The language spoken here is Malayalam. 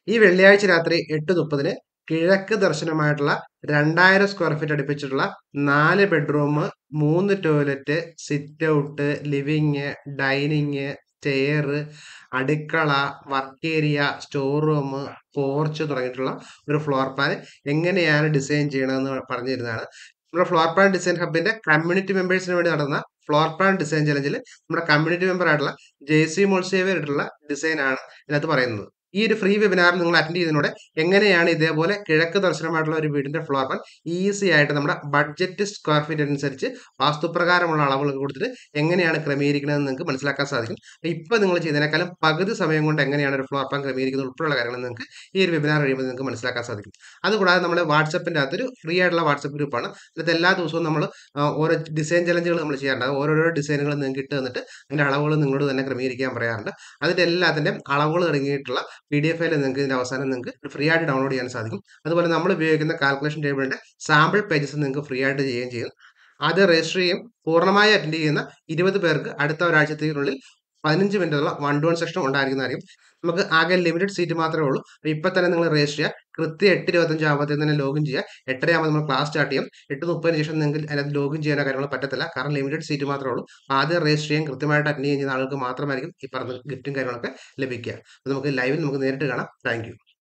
ഈ വെള്ളിയാഴ്ച രാത്രി 8:30 കിഴക്ക് ദർശനമായിട്ടുള്ള 2000 സ്ക്വയർ ഫീറ്റ് അടുപ്പിച്ചിട്ടുള്ള 4 bedroom, 3 toilet, sit out, living, dining, stair, അടുക്കള, work area, store room, porch തുടങ്ങിയിട്ടുള്ള ഒരു ഫ്ലോർ പ്ലാൻ എങ്ങനെയാണ് ഡിസൈൻ ചെയ്യണമെന്ന് പറഞ്ഞു തരുന്നതാണ്. നമ്മുടെ ഫ്ലോർ പ്ലാൻ ഡിസൈൻ ഹബിന്റെ കമ്മ്യൂണിറ്റി മെമ്പേഴ്സിന് വേണ്ടി നടന്ന ഫ്ലോർ പ്ലാൻ ഡിസൈൻ ചലഞ്ചിൽ നമ്മുടെ കമ്മ്യൂണിറ്റി മെമ്പർ ആയിട്ടുള്ള ജെയ്സി മോൾസേവിയർ ആയിട്ടുള്ള ഡിസൈൻ ആണ് ഇതിനകത്ത് പറയുന്നത്. ഈ ഒരു ഫ്രീ വെബിനാറിൽ നിങ്ങൾ അറ്റൻഡ് ചെയ്യുന്നതിലൂടെ എങ്ങനെയാണ് ഇതേപോലെ കിഴക്ക് ദർശനമായിട്ടുള്ള ഒരു വീടിന്റെ ഫ്ലോർ പ്ലാൻ ഈസി ആയിട്ട് നമ്മുടെ ബഡ്ജറ്റ് സ്ക്വയർ ഫീറ്റ് അനുസരിച്ച് വാസ്തുപ്രകാരമുള്ള അളവുകൾ കൊടുത്തിട്ട് എങ്ങനെയാണ് ക്രമീകരിക്കണമെന്ന് നിങ്ങൾക്ക് മനസ്സിലാക്കാൻ സാധിക്കും. ഇപ്പൊ നിങ്ങൾ ചെയ്യുന്നതിനേക്കാളും പകുതി സമയം കൊണ്ട് എങ്ങനെയാണ് ഒരു ഫ്ലോർ പ്ലാൻ ക്രമീകരിക്കുന്നത് ഉൾപ്പെടെയുള്ള കാര്യങ്ങൾ നിങ്ങൾക്ക് ഈ ഒരു വെബിനാർ കഴിയുമ്പോൾ നിങ്ങൾക്ക് മനസ്സിലാക്കാൻ സാധിക്കും. അതുകൂടാതെ നമ്മുടെ വാട്സപ്പിന്റെ അകത്തൊരു ഫ്രീ ആയിട്ടുള്ള വാട്സപ്പ് ഗ്രൂപ്പാണ്. അതിനകത്ത് എല്ലാ ദിവസവും നമ്മൾ ഓരോ ഡിസൈൻ ചലഞ്ചുകൾ നമ്മൾ ചെയ്യാറുണ്ട്. ഓരോരോ ഡിസൈനുകൾ നിങ്ങൾക്ക് ഇട്ട് തന്നിട്ട് അതിന്റെ അളവുകൾ നിങ്ങളോട് തന്നെ ക്രമീകരിക്കാൻ പറയാറുണ്ട്. അതിന്റെ എല്ലാത്തിന്റെയും അളവുകൾ അടങ്ങിയിട്ടുള്ള PDF ഫയൽ നിങ്ങൾക്ക് ഇതിന്റെ അവസാനം നിങ്ങൾക്ക് ഫ്രീ ആയിട്ട് ഡൗൺലോഡ് ചെയ്യാൻ സാധിക്കും. അതുപോലെ നമ്മൾ ഉപയോഗിക്കുന്ന കാൽക്കുലേഷൻ ടേബിളിന്റെ സാമ്പിൾ പേജസ് നിങ്ങൾക്ക് ഫ്രീ ആയിട്ട് ചെയ്യുകയും ചെയ്യും. അത് രജിസ്റ്റർ ചെയ്യും. പൂർണ്ണമായി അറ്റൻഡ് ചെയ്യുന്ന 20 പേർക്ക് അടുത്ത ഒരാഴ്ചത്തിനുള്ളിൽ 15 മിനിറ്റുള്ള 1-to-1 സെഷൻ ഉണ്ടായിരിക്കുന്നതായിരിക്കും. നമുക്ക് ആകെ ലിമിറ്റഡ് സീറ്റ് മാത്രമേ ഉള്ളൂ. ഇപ്പൊ തന്നെ നിങ്ങൾ രജിസ്റ്റർ ചെയ്യുക. കൃത്യം 8:25 ആകുമ്പോഴത്തേക്കും തന്നെ ലോഗിൻ ചെയ്യുക. 8:30 ആകുമ്പോൾ നമ്മൾ ക്ലാസ് സ്റ്റാർട്ട് ചെയ്യും. 8:30 ശേഷം നിങ്ങൾക്ക് അതിനകത്ത് ലോഗിൻ ചെയ്യാനോ കാര്യങ്ങളോ പറ്റത്തില്ല. കാരണം ലിമിറ്റഡ് സീറ്റ് മാത്രമേ ഉള്ളൂ. ആദ്യം രജിസ്റ്റർ ചെയ്യാൻ കൃത്യമായിട്ട് അറ്റൻഡ് ചെയ്യുന്ന ആളുകൾക്ക് മാത്രമായിരിക്കും ഈ പറഞ്ഞ ഗിഫ്റ്റും കാര്യങ്ങളൊക്കെ ലഭിക്കുക. അപ്പോൾ നമുക്ക് ലൈവിൽ നമുക്ക് നേരിട്ട് കാണാം. Thank U.